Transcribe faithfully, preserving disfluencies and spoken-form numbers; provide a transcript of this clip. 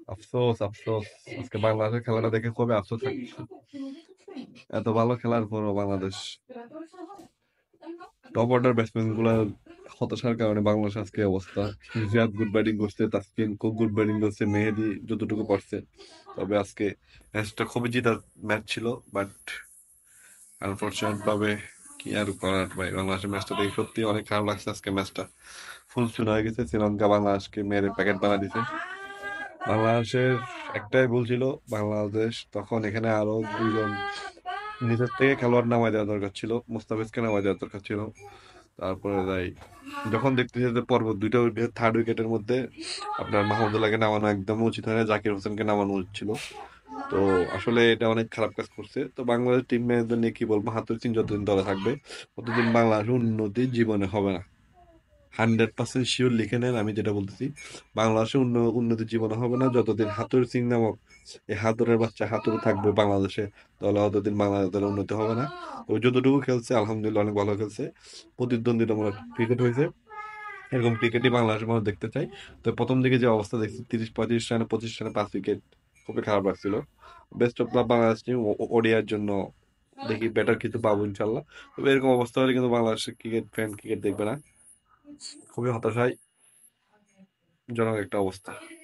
আফসোস, আফসোস। আজকে বাংলাদেশের খেলাটা দেখে খুবই আফসোস লাগছে। এত ভালো খেলার পরও বাংলাদেশ টপ অর্ডার ব্যাটসম্যান গুলার হতাশার কারণে বাংলাদেশ আজকে এই অবস্থা। রিয়াদ গুড ব্যাটিং করছে, তাসকিন খুব গুড ব্যাটিং করছে, মেহেদী যতটুকু পারছে। তবে আজকে ম্যাচটা খুবই জেতার ম্যাচ ছিল, বাট আনফরচুনেট ভাবে কি আর করার ভাই, বাংলাদেশের ম্যাচটা দেখে সত্যি অনেক খারাপ লাগছে। আজকে ম্যাচটা ফুল চুনা হয়ে গেছে, শ্রীলঙ্কা বাংলাদেশকে মেরে প্যাকেট বানা দিছে। বাংলাদেশের একটাই ভুল ছিল, বাংলাদেশ তখন এখানে আরো দুইজন নিজের থেকে খেলোয়াড় নামায় দেওয়া দরকার ছিল, মুস্তাফিজকে নামায় দেওয়া দরকার ছিল। তারপরে যাই যখন দেখতেছি যে পর্ব দুইটা থার্ড উইকেটের মধ্যে আপনার মাহমুদুল্লাহকে নামানো একদম উচিত হয় না, জাকির হোসেনকে নামানো উচিত ছিল। তো আসলে এটা অনেক খারাপ কাজ করছে। তো বাংলাদেশ টিম ম্যানেজমেন্ট নিয়ে কি বলবো, হাতুড়ি সিং যতদিন দলে থাকবে ততদিন বাংলাদেশ উন্নতি জীবনে হবে না। হান্ড্রেড পার্সেন্ট শিওর লিখে নেন, আমি যেটা বলতেছি। বাংলাদেশের উন্ন উন্নতি জীবনে হবে না যতদিন হাতুড়ি সিং নামক এই হাতুড়ের বাচ্চা হাতুড়ে থাকবে বাংলাদেশে, তাহলে অতদিন বাংলাদেশ দলের উন্নতি হবে না। তো যতটুকু খেলছে আলহামদুলিল্লাহ অনেক ভালো খেলছে, প্রতিদ্বন্দ্বিতামূলক ক্রিকেট হয়েছে। এরকম ক্রিকেটই বাংলাদেশের মানুষ দেখতে চাই। তো প্রথম দিকে যে অবস্থা দেখছি, তিরিশ পঁয়ত্রিশ রানে পঁচিশ রানে পাঁচ উইকেট, খুবই খারাপ লাগছিল। Best of luck Bangladesh team, ODI জন্য দেখি বেটার কিছু পাবো ইনশাল্লাহ। তবে এরকম অবস্থা হলে কিন্তু বাংলাদেশের ক্রিকেট ফ্যান ক্রিকেট দেখবে না, খুবই হতাশায় জনক একটা অবস্থা।